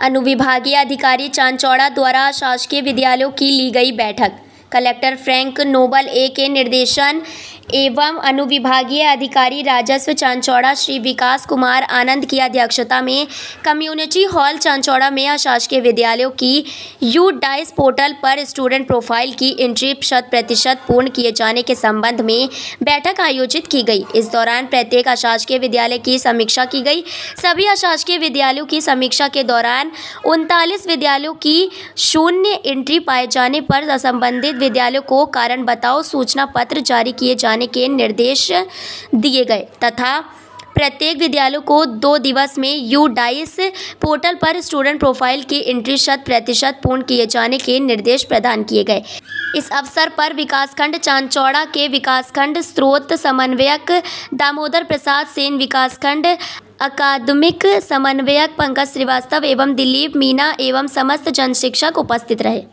अनुविभागीय अधिकारी चांचौड़ा द्वारा शासकीय विद्यालयों की ली गई बैठक। कलेक्टर फ्रैंक नोबल ए के निर्देशन एवं अनुविभागीय अधिकारी राजस्व चांचौड़ा श्री विकास कुमार आनंद की अध्यक्षता में कम्युनिटी हॉल चांचौड़ा में अशासकीय विद्यालयों की UDICE पोर्टल पर स्टूडेंट प्रोफाइल की एंट्री 100% पूर्ण किए जाने के संबंध में बैठक आयोजित की गई। इस दौरान प्रत्येक अशासकीय विद्यालय की समीक्षा की गई। सभी अशासकीय विद्यालयों की समीक्षा के दौरान 39 विद्यालयों की शून्य एंट्री पाए जाने पर संबंधित विद्यालयों को कारण बताओ सूचना पत्र जारी किए जाने के निर्देश दिए गए तथा प्रत्येक विद्यालयों को 2 दिवस में UDICE पोर्टल पर स्टूडेंट प्रोफाइल की एंट्री 100% पूर्ण किए जाने के निर्देश प्रदान किए गए। इस अवसर पर विकासखंड चांचौड़ा के विकासखंड स्रोत समन्वयक दामोदर प्रसाद सेन, विकासखंड अकादमिक समन्वयक पंकज श्रीवास्तव एवं दिलीप मीना एवं समस्त जन शिक्षक उपस्थित रहे।